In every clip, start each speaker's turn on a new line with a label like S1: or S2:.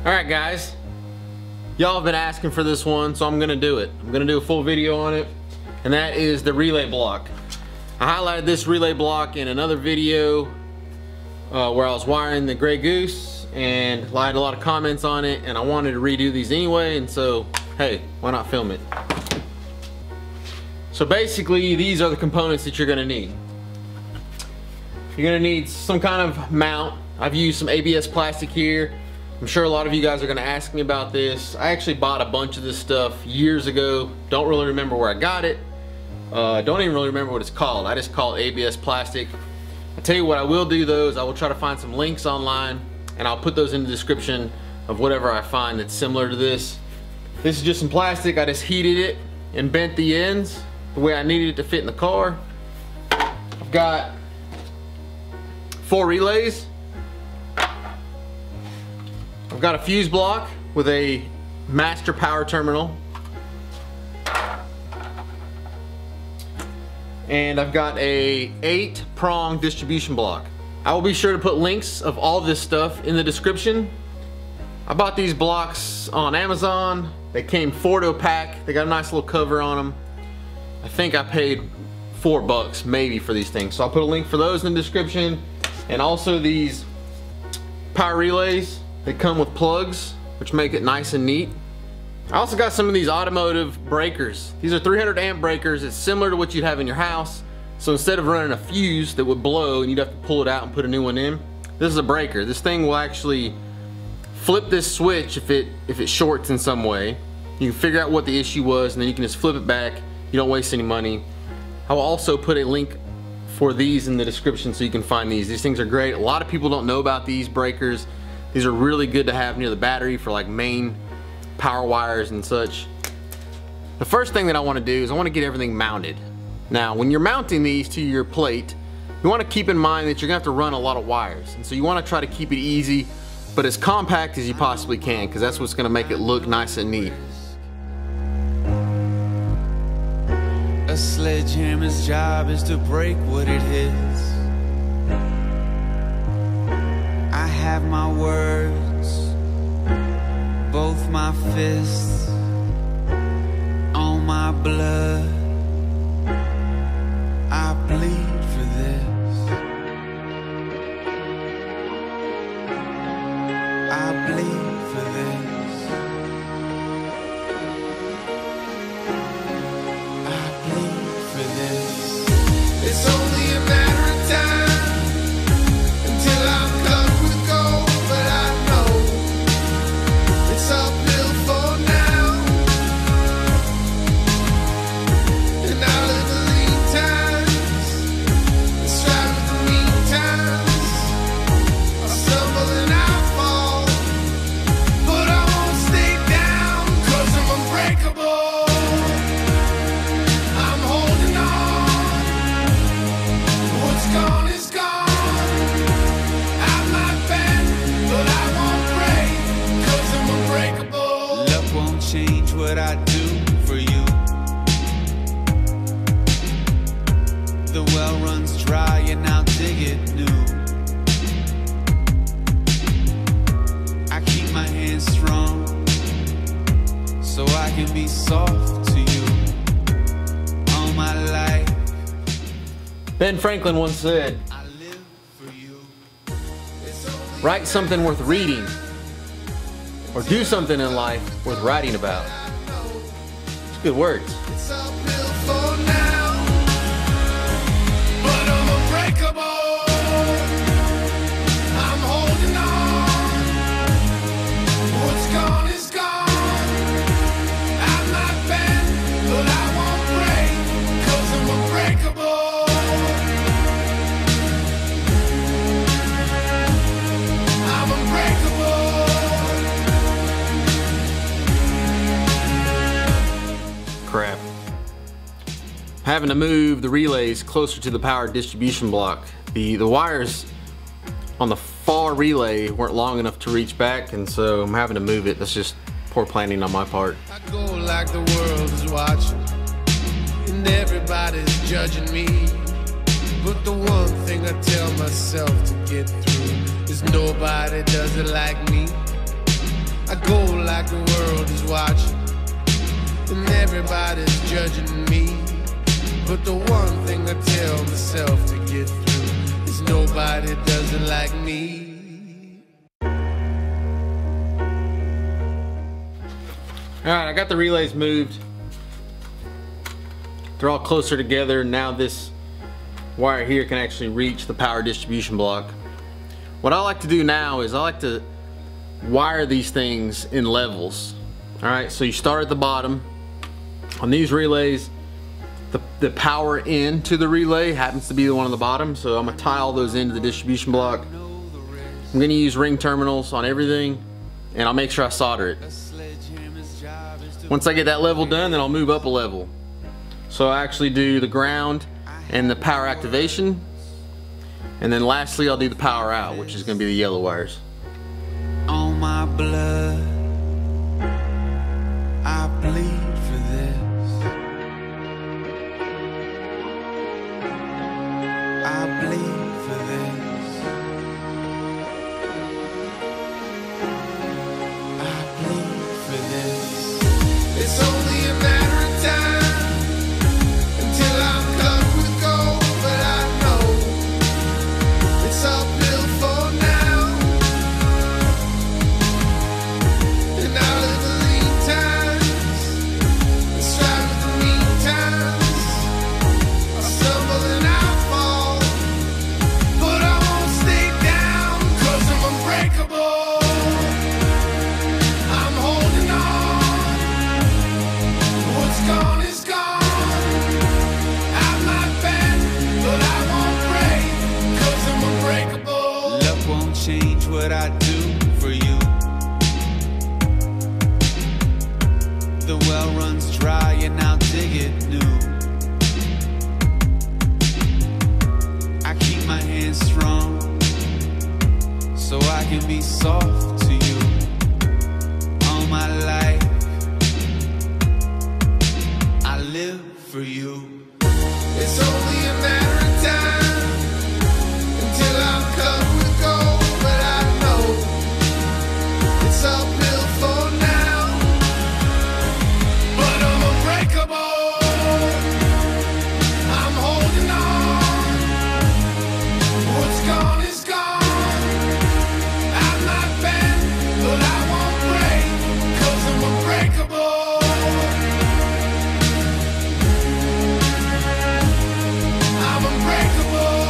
S1: Alright guys, y'all have been asking for this one, so I'm gonna do it. I'm gonna do a full video on it, and that is the relay block. I highlighted this relay block in another video where I was wiring the Grey Goose, and I had a lot of comments on it, and I wanted to redo these anyway, and so hey, why not film it? So basically, these are the components that you're gonna need. You're gonna need some kind of mount. I've used some ABS plastic here. I'm sure a lot of you guys are gonna ask me about this. I actually bought a bunch of this stuff years ago. Don't really remember where I got it. Don't even really remember what it's called. I just call it ABS plastic. I'll tell you what I will do though is I will try to find some links online, and I'll put those in the description of whatever I find that's similar to this. This is just some plastic. I just heated it and bent the ends the way I needed it to fit in the car. I've got 4 relays. I've got a fuse block with a master power terminal. And I've got a 8-prong distribution block. I will be sure to put links of all this stuff in the description. I bought these blocks on Amazon. They came 4 to a pack. They got a nice little cover on them. I think I paid $4 maybe for these things. So I'll put a link for those in the description. And also these power relays. They come with plugs, which make it nice and neat. I also got some of these Automotive breakers. These are 300 amp breakers. It's similar to what you'd have in your house. So instead of running a fuse that would blow and you'd have to pull it out and put a new one in, this is a breaker. This thing will actually flip this switch if it shorts in some way. You can figure out what the issue was, and then you can just flip it back. You don't waste any money. I will also put a link for these in the description so you can find these. These things are great. A lot of people don't know about these breakers. These are really good to have near the battery for like main power wires and such. The first thing that I want to do is I want to get everything mounted. Now when you're mounting these to your plate, you want to keep in mind that you're going to have to run a lot of wires, and so you want to try to keep it easy but as compact as you possibly can, because that's what's going to make it look nice and neat.
S2: A sledgehammer's job is to break what it hits. I have my words, both my fists, on my blood. I bleed for this. I bleed for this. I bleed for this. It's only a matter of time until I'm covered with gold, but I know it's uphill for now, and I live the lean times, and strive with the mean times. I stumble and I fall, but I won't stay down, 'cause I'm unbreakable. I'm holding on. What's gone is gone. I might bend, but I won't break, 'cause I'm unbreakable. Love won't change what I do for you. The well runs dry and I'll dig it new. I keep my hands strong so I can be soft to you all my life.
S1: Ben Franklin once said,
S2: I live for you.
S1: write something worth reading, or do something in life worth writing about. It's good words.
S2: It's uphill for now, but I'm unbreakable. I'm holding on. What's gone is gone. I might bend, but I won't break, 'cause I'm unbreakable. I'm unbreakable.
S1: Crap. Having to move the relays closer to the power distribution block. The wires on the far relay weren't long enough to reach back, and so I'm having to move it. That's just poor planning on my part.
S2: I go like the world is watching, and everybody's judging me. But the one thing I tell myself to get through is nobody does it like me. go like the world is watching, and everybody's judging me. But the one thing I tell myself to get through is nobody does it like me.
S1: Alright, I got the relays moved. They're all closer together. Now this wire here can actually reach the power distribution block. What I like to do now is I like to wire these things in levels. Alright, so you start at the bottom. On these relays, the power in to the relay happens to be the one on the bottom, so I'm going to tie all those into the distribution block. I'm going to use ring terminals on everything, and I'll make sure I solder it. Once I get that level done, then I'll move up a level. So I actually do the ground and the power activation, and then lastly I'll do the power out, which is going to be the yellow wires.
S3: On my blood, I bleed for this. I bleed for this. I bleed for this.
S2: It's only a matter of time until I'm covered with gold, but I know it's uphill for now. And I live the lean times and strive with the mean times. I stumble and I fall, but I won't stay down, 'cause I'm unbreakable. I'm holding on. What's gone is gone. I might bend, but I won't break, 'cause I'm unbreakable.
S3: Luck won't change what I do for you. The well runs dry and I'll dig it new. I keep my hands strong so I can be soft to you. All my life I live for you.
S2: It's only a matter of time until I'm covered with gold, but I know it's uphill for now. But I'm unbreakable. I'm holding on. What's gone is gone. I might bend, but I won't break, 'cause I'm unbreakable. I'm unbreakable.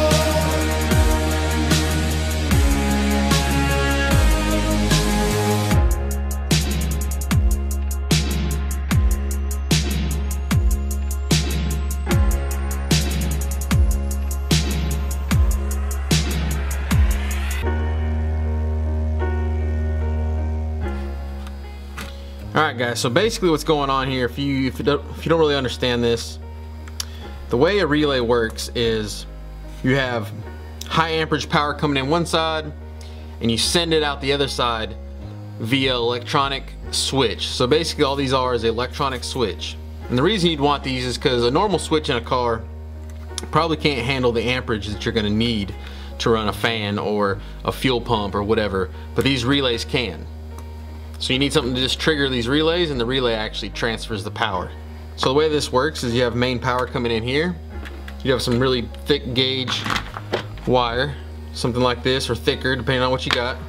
S1: Alright guys, so basically what's going on here, if you don't really understand this, the way a relay works is you have high amperage power coming in one side and you send it out the other side via electronic switch. So basically all these are is an electronic switch. And the reason you'd want these is because a normal switch in a car probably can't handle the amperage that you're going to need to run a fan or a fuel pump or whatever, but these relays can. So you need something to just trigger these relays, and the relay actually transfers the power. So the way this works is you have main power coming in here. You have some really thick gauge wire, something like this or thicker depending on what you got.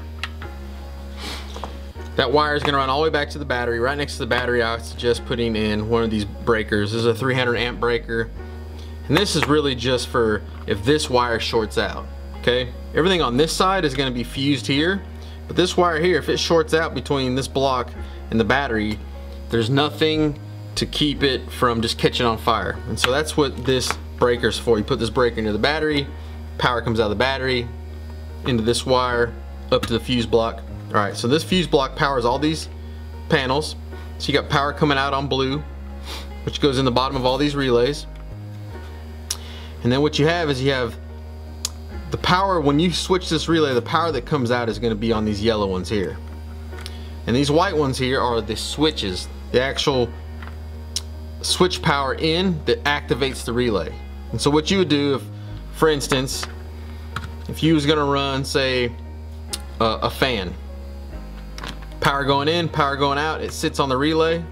S1: That wire is going to run all the way back to the battery. Right next to the battery I suggest putting in one of these breakers. This is a 300 amp breaker, and this is really just for if this wire shorts out. Okay, everything on this side is going to be fused here, but this wire here, if it shorts out between this block and the battery, there's nothing to keep it from just catching on fire. And so that's what this breaker's for. You put this breaker into the battery, power comes out of the battery into this wire up to the fuse block. Alright, so this fuse block powers all these panels. So you got power coming out on blue, which goes in the bottom of all these relays. And then what you have is you have the power. When you switch this relay, the power that comes out is going to be on these yellow ones here. And these white ones here are the switches, the actual switch power in that activates the relay. And so what you would do if, for instance, if you was going to run, say, a fan, Power going in, power going out. It sits on the relay.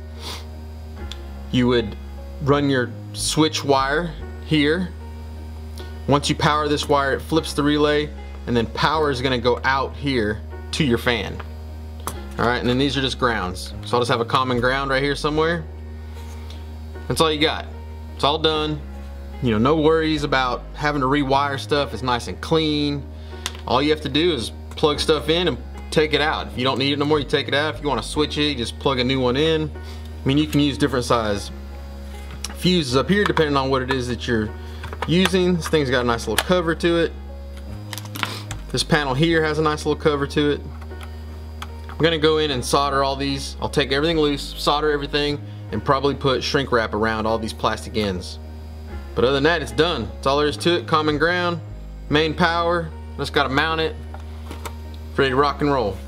S1: You would run your switch wire here. Once you power this wire, it flips the relay, and then power is going to go out here to your fan. Alright, and then these are just grounds. So I'll just have a common ground right here somewhere. That's all you got. It's all done. You know, no worries about having to rewire stuff. It's nice and clean. All you have to do is plug stuff in and take it out. If you don't need it no more, you take it out. If you want to switch it, you just plug a new one in. I mean, you can use different size fuses up here depending on what it is that you're using. This thing's got a nice little cover to it. This panel here has a nice little cover to it. I'm gonna go in and solder all these. I'll take everything loose, solder everything, and probably put shrink wrap around all these plastic ends. But other than that, it's done. That's all there is to it. Common ground, main power. Just gotta mount it. Ready to rock and roll.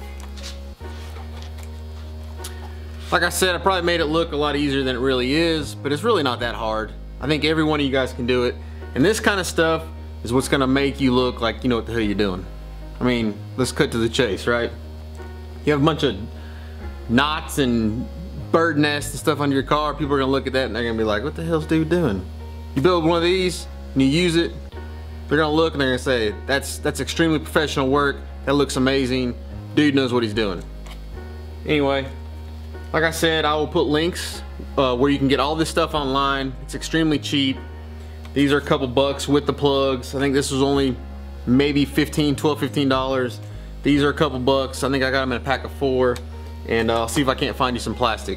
S1: Like I said, I probably made it look a lot easier than it really is, but it's really not that hard. I think every one of you guys can do it. And this kind of stuff is what's gonna make you look like you know what the hell you're doing. I mean, let's cut to the chase, right? You have a bunch of knots and bird nests and stuff under your car. People are gonna look at that and they're gonna be like, what the hell's dude doing? You build one of these and you use it, they're gonna look and they're gonna say, that's extremely professional work. That looks amazing. Dude knows what he's doing. Anyway, like I said, I will put links where you can get all this stuff online. It's extremely cheap. These are a couple bucks with the plugs. I think this was only maybe $15. These are a couple bucks. I think I got them in a pack of 4, and I'll see if I can't find you some plastic.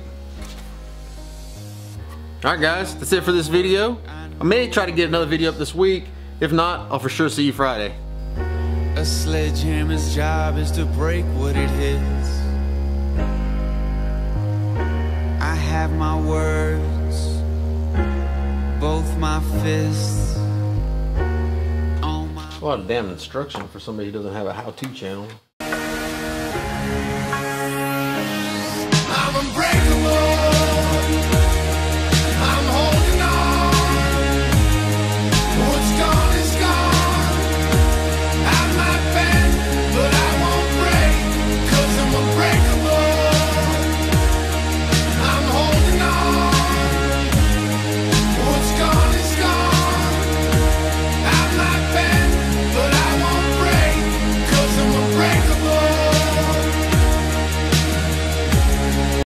S1: Alright guys, that's it for this video. I may try to get another video up this week. If not, I'll for sure see you Friday.
S3: A sledgehammer's job is to break what it hits. I have my words, both my fists.
S1: A lot of damn instruction for somebody who doesn't have a how-to channel.
S2: I'm unbreakable.